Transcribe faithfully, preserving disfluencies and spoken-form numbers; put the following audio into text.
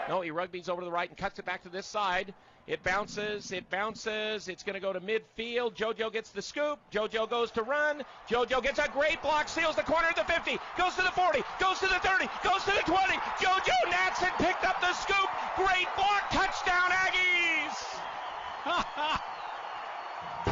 No, he rugbies over to the right and cuts it back to this side. It bounces, it bounces, it's going to go to midfield. JoJo gets the scoop. JoJo goes to run. JoJo gets a great block, seals the corner of the fifty, goes to the forty, goes to the thirty, goes to the twenty. JoJo Natson picked up the scoop. Great block, touchdown Aggies!